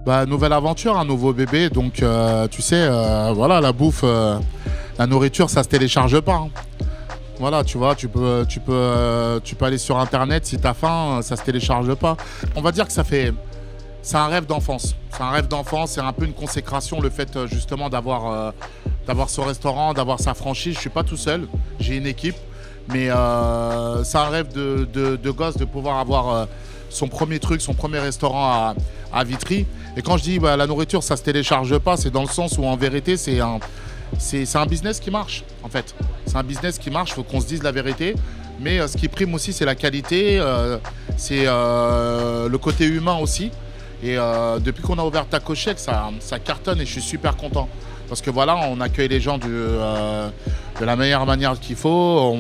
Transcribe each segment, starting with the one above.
Bah, nouvelle aventure, un nouveau bébé. Donc, tu sais, voilà, la bouffe, la nourriture, ça se télécharge pas, hein. Voilà, tu vois, tu peux aller sur Internet, si tu as faim, ça se télécharge pas. On va dire que c'est un rêve d'enfance. C'est un rêve d'enfance, c'est un peu une consécration, le fait justement d'avoir son restaurant, d'avoir sa franchise. Je suis pas tout seul, j'ai une équipe. Mais c'est un rêve de gosse de pouvoir avoir son premier truc, son premier restaurant à Vitry. Et quand je dis bah, la nourriture, ça se télécharge pas, c'est dans le sens où en vérité, c'est un business qui marche, en fait. C'est un business qui marche, il faut qu'on se dise la vérité. Mais ce qui prime aussi, c'est la qualité, c'est le côté humain aussi. Et depuis qu'on a ouvert Taco Shake, ça cartonne et je suis super content. Parce que voilà, on accueille les gens de la meilleure manière qu'il faut.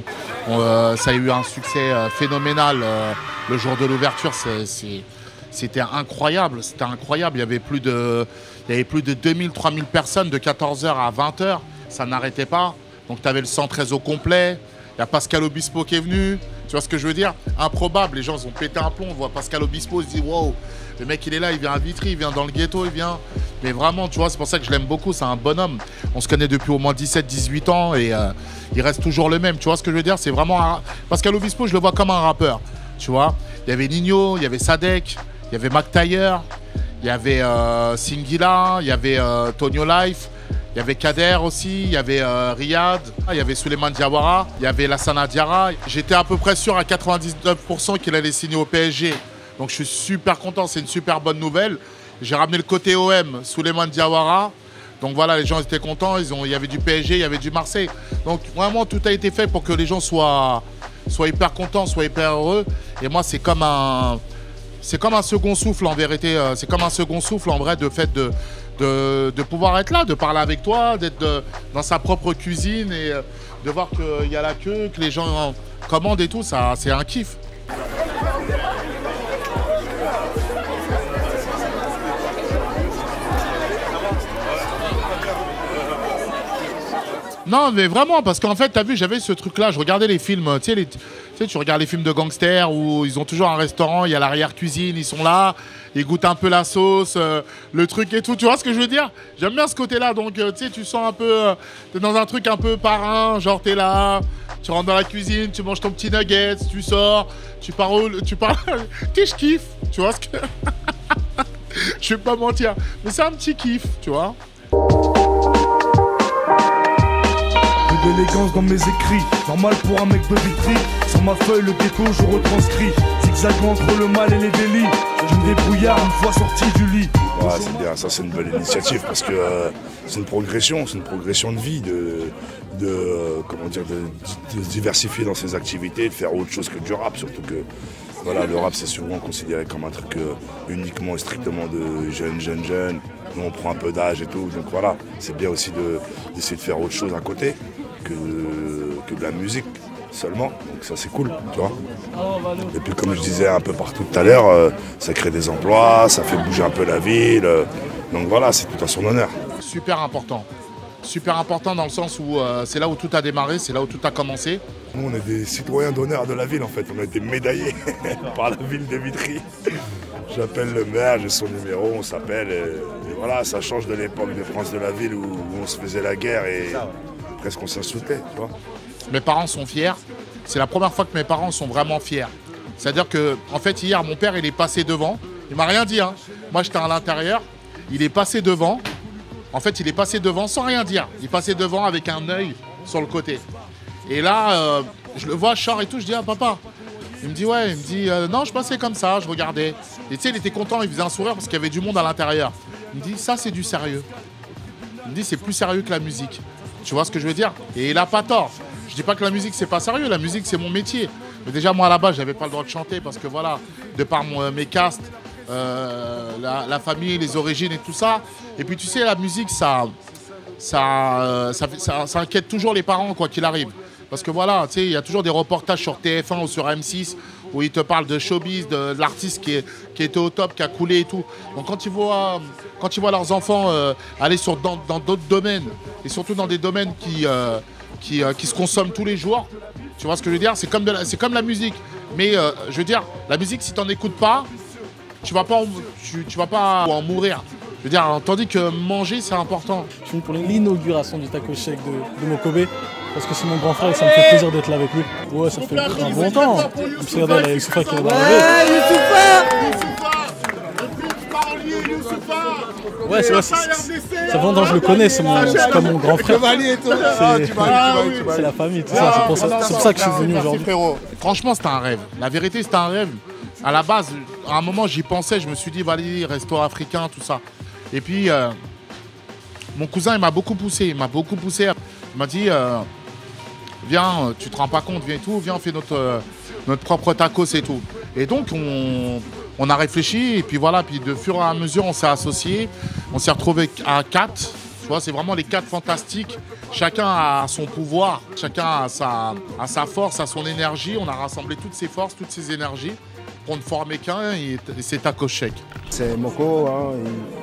Ça a eu un succès phénoménal le jour de l'ouverture. C'était incroyable. C'était incroyable. Il y avait plus de 2000, 3000 personnes de 14h à 20h. Ça n'arrêtait pas. Donc tu avais le centre réseau complet. Il y a Pascal Obispo qui est venu. Tu vois ce que je veux dire? Improbable. Les gens ils ont pété un plomb. On voit Pascal Obispo, ils se disent wow, le mec il est là, il vient à Vitry, il vient dans le ghetto, il vient. Mais vraiment, tu vois, c'est pour ça que je l'aime beaucoup. C'est un bonhomme. On se connaît depuis au moins 17-18 ans et il reste toujours le même. Tu vois ce que je veux dire? C'est vraiment Pascal Obispo, je le vois comme un rappeur. Tu vois? Il y avait Nino, il y avait Sadek, il y avait Mac Taylor, il y avait Singila, il y avait Tonio Life. Il y avait Kader aussi, il y avait Riyad, il y avait Souleymane Diawara, il y avait Lassana Diarra. J'étais à peu près sûr à 99% qu'il allait signer au PSG. Donc je suis super content, c'est une super bonne nouvelle. J'ai ramené le côté OM, Souleymane Diawara. Donc voilà, les gens étaient contents, il y avait du PSG, il y avait du Marseille. Donc vraiment, tout a été fait pour que les gens soient hyper contents, soient hyper heureux. Et moi, c'est comme un second souffle en vérité. C'est comme un second souffle en vrai de fait de pouvoir être là, de parler avec toi, d'être dans sa propre cuisine et de voir qu'il y a la queue, que les gens commandent et tout, ça c'est un kiff. Non, mais vraiment, parce qu'en fait, t'as vu, j'avais ce truc-là, je regardais les films, tu sais, tu regardes les films de gangsters où ils ont toujours un restaurant, il y a l'arrière-cuisine, ils sont là, ils goûtent un peu la sauce, le truc et tout, tu vois ce que je veux dire? J'aime bien ce côté-là, donc tu sais, tu sens un peu, t'es dans un truc un peu parrain, genre t'es là, tu rentres dans la cuisine, tu manges ton petit nugget, tu sors, tu parles, je kiffe, tu vois ce que... Je vais pas mentir, mais c'est un petit kiff, tu vois? D'élégance dans mes écrits, normal pour un mec de Vitry. Sur ma feuille, le ghetto, je retranscris. Zigzag entre le mal et les délits. Je me débrouillard une fois sorti du lit. Ouais, c'est bien, ça c'est une belle initiative parce que c'est une progression de vie, comment dire, de diversifier dans ses activités, de faire autre chose que du rap, surtout que voilà, le rap c'est souvent considéré comme un truc uniquement et strictement de jeunes. Nous on prend un peu d'âge et tout, donc voilà, c'est bien aussi d'essayer de faire autre chose à côté que de la musique seulement, donc ça c'est cool, tu vois. Et puis comme je disais un peu partout tout à l'heure, ça crée des emplois, ça fait bouger un peu la ville, donc voilà, c'est tout à son honneur. Super important dans le sens où c'est là où tout a démarré, c'est là où tout a commencé. Nous on est des citoyens d'honneur de la ville en fait, on a été médaillés par la ville de Vitry. J'appelle le maire, j'ai son numéro, on s'appelle et voilà, ça change de l'époque des Princes de la ville où on se faisait la guerre et presque on s'insultait, tu vois. Mes parents sont fiers, c'est la première fois que mes parents sont vraiment fiers. C'est-à-dire que, en fait, hier, mon père, il est passé devant, il m'a rien dit, hein. Moi, j'étais à l'intérieur, il est passé devant, en fait, il est passé devant sans rien dire. Il est passé devant avec un œil sur le côté. Et là, je le vois, je sors et tout, je dis, ah, papa. Il me dit, ouais, il me dit, non, je passais comme ça, je regardais. Et tu sais, il était content, il faisait un sourire parce qu'il y avait du monde à l'intérieur. Il me dit, ça, c'est du sérieux. Il me dit, c'est plus sérieux que la musique. Tu vois ce que je veux dire? Et il a pas tort. Je dis pas que la musique, c'est pas sérieux, la musique, c'est mon métier. Mais déjà, moi, à la base, j'avais pas le droit de chanter parce que voilà, de par mes castes, la famille, les origines et tout ça. Et puis, tu sais, la musique, ça inquiète toujours les parents, quoi qu'il arrive. Parce que voilà, tu sais, il y a toujours des reportages sur TF1 ou sur M6 où ils te parlent de showbiz, de l'artiste qui était au top, qui a coulé et tout. Donc quand ils voient leurs enfants aller dans d'autres domaines, et surtout dans des domaines qui se consomment tous les jours, tu vois ce que je veux dire? C'est comme la musique. Mais je veux dire, la musique, si tu n'en écoutes pas, tu vas pas en mourir. Je veux dire, tandis que manger, c'est important. Je suis venu pour l'inauguration du taco shake de Mokobe. Parce que c'est mon grand frère et ça me fait plaisir d'être là avec lui. Ouais, ça fait un bon temps. Parce que regardez, il y a Youssoufa qui est là. Ouais, c'est vrai, ça fait longtemps que je le connais, c'est comme mon grand frère. C'est la famille, tout ça. C'est pour ça que je suis venu aujourd'hui. Franchement, c'était un rêve. La vérité, c'était un rêve. À la base, à un moment, j'y pensais. Je me suis dit, Valérie, resto africain, tout ça. Et puis, mon cousin, il m'a beaucoup poussé. Il m'a dit, viens, tu te rends pas compte, viens et tout. Viens, on fait notre propre tacos et tout. Et donc, on a réfléchi. Et puis voilà, puis de fur et à mesure, on s'est associés. On s'est retrouvés à 4. Tu vois, c'est vraiment les 4 fantastiques. Chacun a son pouvoir. Chacun a sa force, a son énergie. On a rassemblé toutes ses forces, toutes ses énergies pour ne former qu'un. Et c'est Taco Shake. C'est Moko, hein,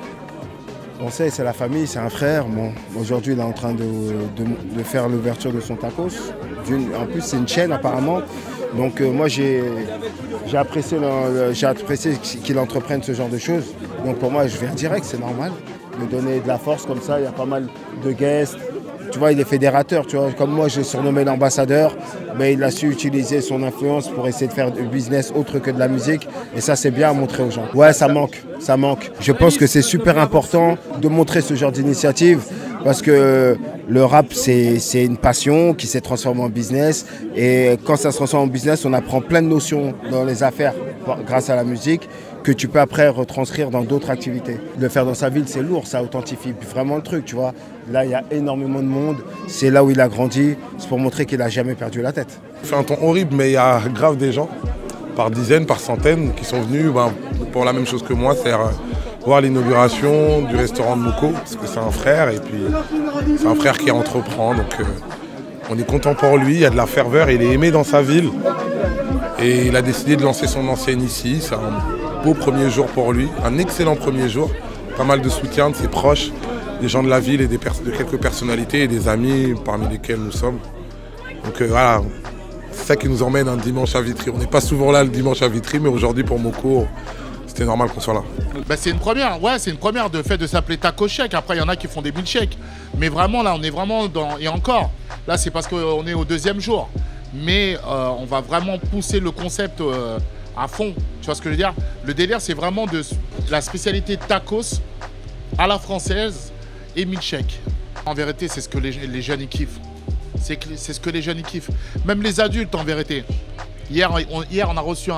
on sait, c'est la famille, c'est un frère. Bon, aujourd'hui, il est en train de faire l'ouverture de son tacos. En plus, c'est une chaîne apparemment. Donc moi, j'ai apprécié qu'il entreprenne ce genre de choses. Donc pour moi, je viens direct, c'est normal. Me donner de la force comme ça, il y a pas mal de guests. Tu vois, il est fédérateur, tu vois. Comme moi, j'ai surnommé l'ambassadeur, mais il a su utiliser son influence pour essayer de faire du business autre que de la musique. Et ça, c'est bien à montrer aux gens. Ouais, ça manque. Je pense que c'est super important de montrer ce genre d'initiative parce que le rap, c'est une passion qui s'est transformée en business. Et quand ça se transforme en business, on apprend plein de notions dans les affaires grâce à la musique que tu peux après retranscrire dans d'autres activités. Le faire dans sa ville, c'est lourd, ça authentifie vraiment le truc, tu vois. Là, il y a énormément de monde, c'est là où il a grandi, c'est pour montrer qu'il n'a jamais perdu la tête. C'est un ton horrible, mais il y a grave des gens, par dizaines, par centaines, qui sont venus pour la même chose que moi, c'est-à-dire voir l'inauguration du restaurant de Moko, parce que c'est un frère, et puis c'est un frère qui entreprend, donc on est content pour lui, il y a de la ferveur, il est aimé dans sa ville, et il a décidé de lancer son enseigne ici. C'est un beau premier jour pour lui, un excellent premier jour, pas mal de soutien de ses proches, des gens de la ville et de quelques personnalités et des amis parmi lesquels nous sommes. Donc voilà, c'est ça qui nous emmène un dimanche à Vitry. On n'est pas souvent là le dimanche à Vitry, mais aujourd'hui pour Moko, c'était normal qu'on soit là. Bah c'est une première, ouais, c'est une première de fait de s'appeler Taco Shake. Après, il y en a qui font des milkshakes. Mais vraiment, là, on est vraiment dans... Et encore, là, c'est parce qu'on est au 2e jour. Mais on va vraiment pousser le concept à fond. Tu vois ce que je veux dire? Le délire, c'est vraiment de la spécialité tacos à la française et milkshake. En vérité, c'est ce que les jeunes, ils kiffent. C'est ce que les jeunes, ils kiffent. Même les adultes, en vérité. Hier, on a reçu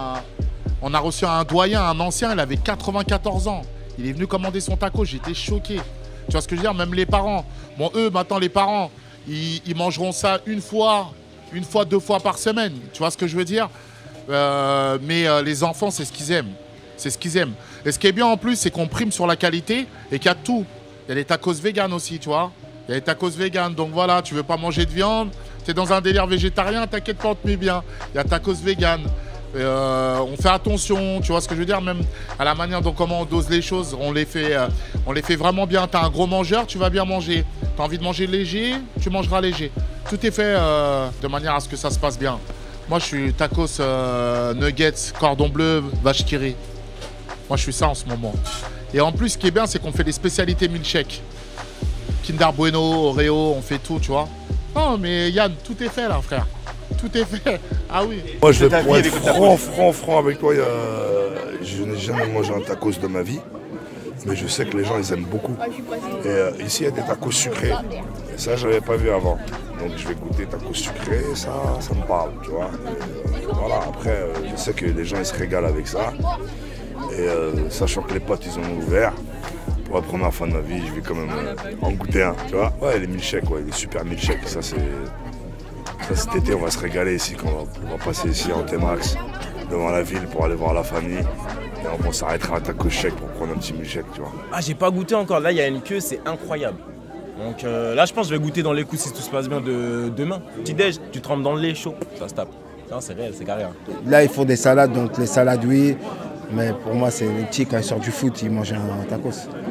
un doyen, un ancien, il avait 94 ans. Il est venu commander son taco, j'étais choqué. Tu vois ce que je veux dire? Même les parents. Bon, eux, maintenant, les parents, ils mangeront ça une fois, 2 fois par semaine. Tu vois ce que je veux dire? Mais les enfants, c'est ce qu'ils aiment. C'est ce qu'ils aiment. Et ce qui est bien en plus, c'est qu'on prime sur la qualité et qu'il y a tout. Il y a les tacos vegan aussi, tu vois. Il y a les tacos vegan. Donc voilà, tu veux pas manger de viande, tu es dans un délire végétarien, t'inquiète pas, on te met bien. Il y a tacos vegan. On fait attention, tu vois ce que je veux dire, même à la manière dont comment on dose les choses, on les fait vraiment bien. Tu as un gros mangeur, tu vas bien manger. Tu as envie de manger léger, tu mangeras léger. Tout est fait de manière à ce que ça se passe bien. Moi, je suis tacos, nuggets, cordon bleu, vache qui rit. Moi, je suis ça en ce moment. Et en plus, ce qui est bien, c'est qu'on fait des spécialités milkshake. Kinder Bueno, Oreo, on fait tout, tu vois. Non, mais Yann, tout est fait là, frère. Tout est fait. Ah oui. Moi, je vais pour être franc avec toi. Je n'ai jamais mangé un tacos de ma vie. Mais je sais que les gens, ils aiment beaucoup. Et ici, il y a des tacos sucrés. Et ça, je n'avais pas vu avant. Donc, je vais goûter tacos sucrés. Ça me parle, tu vois. Voilà, après, je sais que les gens, ils se régalent avec ça. Et sachant que les potes, ils ont ouvert. Pour la première fois de ma vie, je vais quand même en goûter un, tu vois. Ouais, les milkshakes, ouais, les super milkshakes. Ça, cet été, on va se régaler ici. On va passer ici en T-Max, devant la ville, pour aller voir la famille. Et on s'arrêtera à Taco Shake pour prendre un petit milkshake, tu vois. Ah, j'ai pas goûté encore. Là, il y a une queue, c'est incroyable. Donc là, je pense que je vais goûter dans les coups si tout se passe bien demain. Petit déj, tu trempes dans le lait chaud, ça se tape. Non, c'est réel, c'est carré. Hein. Là, ils font des salades, donc les salades, oui. Mais pour moi, c'est les petits, quand ils sortent du foot, ils mangent un tacos.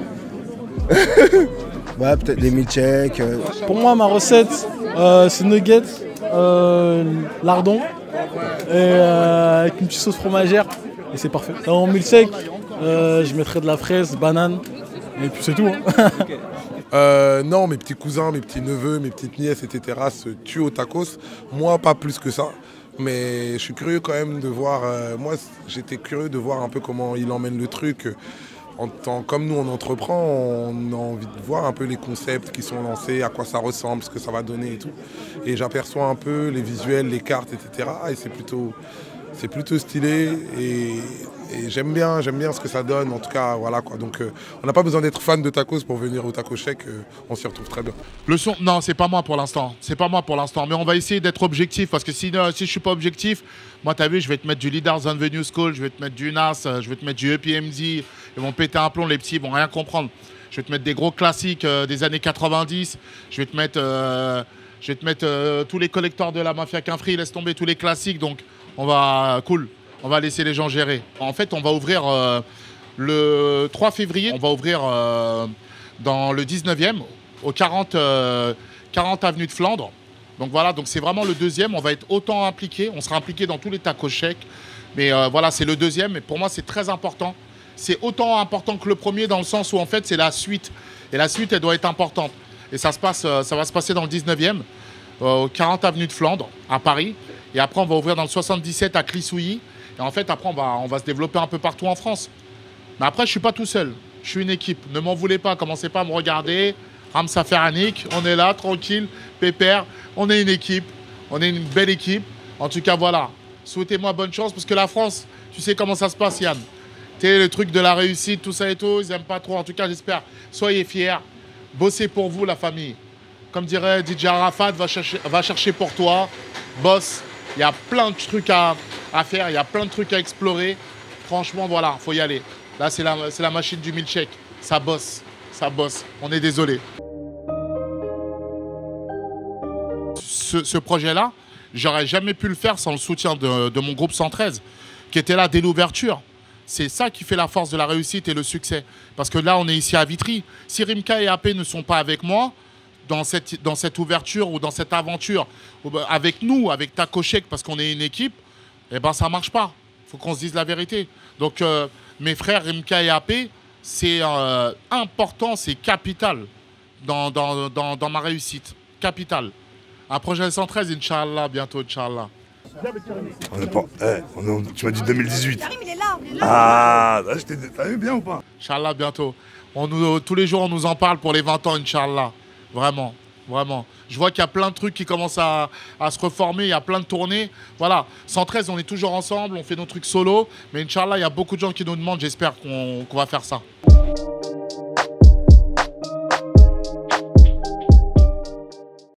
Ouais, peut-être des milkshakes. Pour moi, ma recette, c'est nuggets, lardon, et avec une petite sauce fromagère. et c'est parfait. En milkshake, je mettrais de la fraise, banane, et puis c'est tout. Non, mes petits cousins, mes petits neveux, mes petites nièces, etc. se tuent au tacos. Moi, pas plus que ça. Mais je suis curieux quand même de voir. Moi, j'étais curieux de voir un peu comment il emmène le truc. Comme nous, on entreprend, on a envie de voir un peu les concepts qui sont lancés, à quoi ça ressemble, ce que ça va donner et tout. Et j'aperçois un peu les visuels, les cartes, etc. Et c'est plutôt stylé et j'aime bien ce que ça donne. En tout cas, voilà quoi. Donc, on n'a pas besoin d'être fan de tacos pour venir au Taco Shake. On s'y retrouve très bien. Le son, non, c'est pas moi pour l'instant. C'est pas moi pour l'instant. Mais on va essayer d'être objectif parce que si je suis pas objectif, moi, t'as vu, je vais te mettre du Leaders on Venue School, je vais te mettre du Nas, je vais te mettre du EPMD. Ils vont péter un plomb, les petits, ils vont rien comprendre. Je vais te mettre des gros classiques des années 90. Je vais te mettre tous les collecteurs de la Mafia Quinfri, laisse tomber tous les classiques. Donc, on va laisser les gens gérer. En fait, on va ouvrir le 3 février. On va ouvrir dans le 19e, au 40 avenue de Flandre. Donc voilà, donc c'est vraiment le deuxième. On va être autant impliqué. On sera impliqué dans tous les tacos shake. Mais voilà, c'est le deuxième. Et pour moi, c'est très important. C'est autant important que le premier dans le sens où en fait, c'est la suite. Et la suite, elle doit être importante. Et ça va se passer dans le 19e, au 40 avenue de Flandre, à Paris. Et après, on va ouvrir dans le 77 à Clisouilly. Et en fait, après, on va se développer un peu partout en France. Mais après, je ne suis pas tout seul. Je suis une équipe. Ne m'en voulez pas. Commencez pas à me regarder. Ramsa Ferranik, on est là, tranquille, pépère. On est une équipe. On est une belle équipe. En tout cas, voilà. Souhaitez-moi bonne chance parce que la France, tu sais comment ça se passe, Yann. Tu sais, le truc de la réussite, tout ça et tout, ils n'aiment pas trop. En tout cas, j'espère. Soyez fiers. Bossez pour vous, la famille. Comme dirait DJ Arafat, va chercher pour toi. Bosse. Il y a plein de trucs à faire, il y a plein de trucs à explorer. Franchement, voilà, faut y aller. Là, c'est la machine du milkshake. Ça bosse, ça bosse. On est désolé. Ce projet-là, j'aurais jamais pu le faire sans le soutien de mon groupe 113, qui était là dès l'ouverture. C'est ça qui fait la force de la réussite et le succès. Parce que là, on est ici à Vitry. Si Rimka et AP ne sont pas avec moi, dans cette ouverture ou dans cette aventure, avec nous, avec Taco Shake, parce qu'on est une équipe, eh ben, ça ne marche pas. Il faut qu'on se dise la vérité. Donc, mes frères Rimka et AP, c'est important, c'est capital dans ma réussite. Capital. Un projet 113, Inch'Allah, bientôt, Inch'Allah. Tu m'as dit 2018. Karim, il est là. Ah, t'as vu bien ou pas? Inch'Allah, bientôt. Tous les jours, on nous en parle pour les 20 ans, Inch'Allah. Vraiment, vraiment. Je vois qu'il y a plein de trucs qui commencent à se reformer, il y a plein de tournées. Voilà, 113, on est toujours ensemble, on fait nos trucs solo. Mais Inch'Allah, il y a beaucoup de gens qui nous demandent, j'espère qu'on va faire ça.